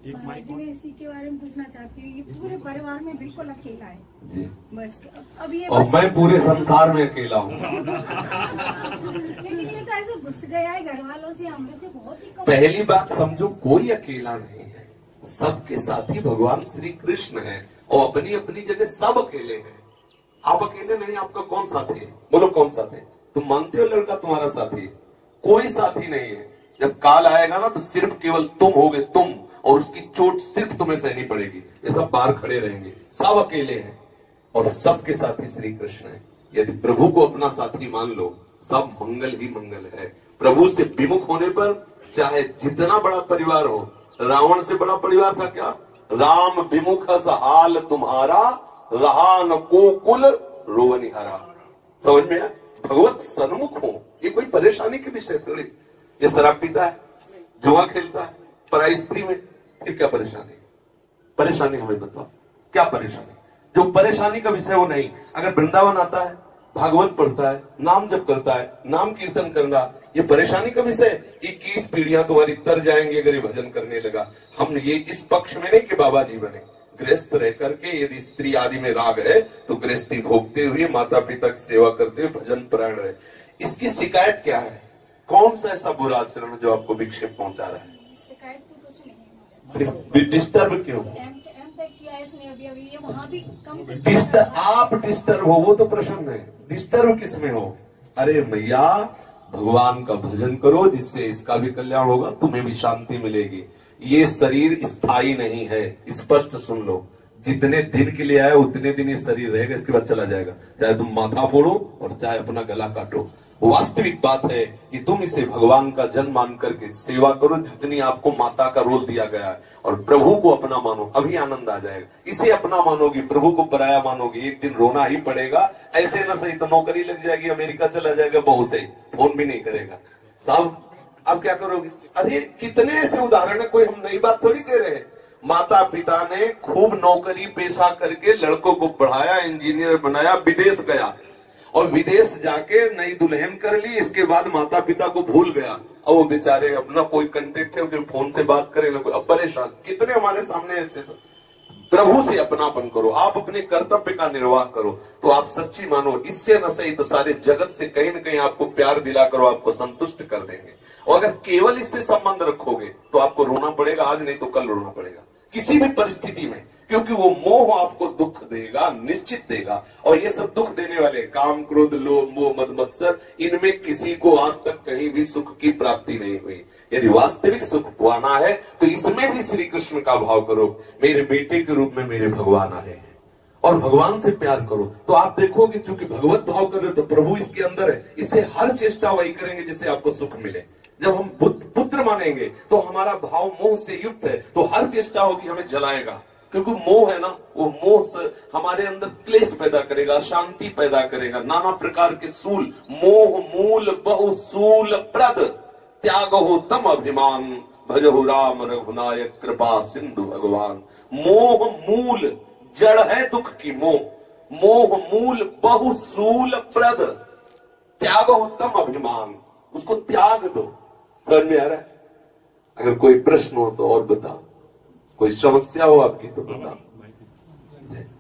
महाराज जी, मैं इसी के बारे में पूछना चाहती हूँ। ये पूरे परिवार में बिल्कुल अकेला है जी। बस अब ये और मैं पूरे संसार में अकेला हूँ। लेकिन ये तो ऐसे घुस गया है घर वालों से, हम से बहुत ही कम। पहली बात समझो, कोई अकेला नहीं है, सबके साथी भगवान श्री कृष्ण है और अपनी अपनी जगह सब अकेले हैं। आप अकेले नहीं, आपका कौन साथी है? बोलो कौन साथी है? तुम मानते हो लड़का तुम्हारा साथी है? कोई साथी नहीं है। जब काल आएगा ना तो सिर्फ केवल तुम होगे, तुम, और उसकी चोट सिर्फ तुम्हें सहनी पड़ेगी। ये सब बाहर खड़े रहेंगे, सब अकेले हैं और सबके साथी श्री कृष्ण है। यदि प्रभु को अपना साथी मान लो, सब मंगल ही मंगल है। प्रभु से विमुख होने पर चाहे जितना बड़ा परिवार हो, रावण से बड़ा परिवार था क्या? राम विमुख हाल तुम्हारा, रहा न को कुल रोवनिहारा। समझ में आया? भगवत सन्मुख हो, ये कोई परेशानी के विषय थोड़ी। ये शराब पीता है, जुआ खेलता है, पराई स्त्री में, ये क्या परेशानी? परेशानी हमें बताओ, क्या परेशानी? जो परेशानी का विषय वो नहीं। अगर वृंदावन आता है, भागवत पढ़ता है, नाम जप करता है, नाम कीर्तन करना, ये परेशानी का विषय। 21 पीढ़ियां तुम्हारी तर जाएंगी अगर ये भजन करने लगा। हम ये इस पक्ष में नहीं कि बाबा जी बने। गृहस्थ रह करके यदि स्त्री आदि में राग है तो गृहस्थी भोगते हुए माता पिता की सेवा करते हुए भजन परायण रहे। इसकी शिकायत क्या है? कौन सा ऐसा बुरा आचरण जो आपको विक्षेप पहुंचा रहा है? शिकायत तो कुछ नहीं है। डिस्टर्ब क्यों? किया इसने अभी ये वहाँ भी कम। आप डिस्टर्ब हो, वो तो प्रश्न है। डिस्टर्ब किसमें हो? अरे मैया, भगवान का भजन करो, जिससे इसका भी कल्याण होगा, तुम्हें भी शांति मिलेगी। ये शरीर स्थायी नहीं है, स्पष्ट सुन लो। जितने दिन के लिए आए उतने दिन ये शरीर रहेगा, इसके बाद चला जाएगा। चाहे तुम माथा फोड़ो और चाहे अपना गला काटो। वास्तविक बात है कि तुम इसे भगवान का जन मान करके सेवा करो, जितनी आपको माता का रोल दिया गया है, और प्रभु को अपना मानो, अभी आनंद आ जाएगा। इसे अपना मानोगी, प्रभु को पराया मानोगी, एक दिन रोना ही पड़ेगा। ऐसे ना सही तो नौकरी लग जाएगी, अमेरिका चला जाएगा, बहू से फोन भी नहीं करेगा। तो अब क्या करोगे? अरे कितने ऐसे उदाहरण है, कोई हम नई बात थोड़ी कह रहे हैं। माता पिता ने खूब नौकरी पेशा करके लड़कों को पढ़ाया, इंजीनियर बनाया, विदेश गया, और विदेश जाके नई दुल्हन कर ली। इसके बाद माता पिता को भूल गया, और वो बेचारे अपना कोई कंटेक्ट है, फोन से बात करे ना कोई, अब परेशान। कितने हमारे सामने ऐसे। प्रभु से अपनापन करो, आप अपने कर्तव्य का निर्वाह करो, तो आप सच्ची मानो, इससे न सही तो सारे जगत से कहीं न कहीं आपको प्यार दिला करो, आपको संतुष्ट कर देंगे। और अगर केवल इससे संबंध रखोगे तो आपको रोना पड़ेगा, आज नहीं तो कल रोना पड़ेगा, किसी भी परिस्थिति में। क्योंकि वो मोह आपको दुख देगा, निश्चित देगा। और ये सब दुख देने वाले काम, क्रोध, लोभ, मोह, मद, मत्सर, इनमें किसी को आज तक कहीं भी सुख की प्राप्ति नहीं हुई। यदि वास्तविक सुख पाना है तो इसमें भी श्री कृष्ण का भाव करो। मेरे बेटे के रूप में मेरे भगवान आए हैं, और भगवान से प्यार करो, तो आप देखोगे क्योंकि भगवत भाव कर रहे हो तो प्रभु इसके अंदर है। इससे हर चेष्टा वही करेंगे जिससे आपको सुख मिले। जब हम पुत्र मानेंगे तो हमारा भाव मोह से युक्त है, तो हर चेष्टा होगी हमें जलाएगा। क्योंकि मोह है ना, वो मोह से हमारे अंदर क्लेश पैदा करेगा, शांति पैदा करेगा, नाना प्रकार के सूल। मोह मूल बहु सूल प्रद, त्याग हो तम अभिमान, भजहु राम रघुनायक कृपा सिंधु भगवान। मोह मूल जड़ है दुख की, मोह मोह मूल बहु सूल प्रद, त्याग हो तम अभिमान, उसको त्याग दो। समझ में आ रहा है? अगर कोई प्रश्न हो तो और बताओ, कोई समस्या हो आपकी तो बताओ।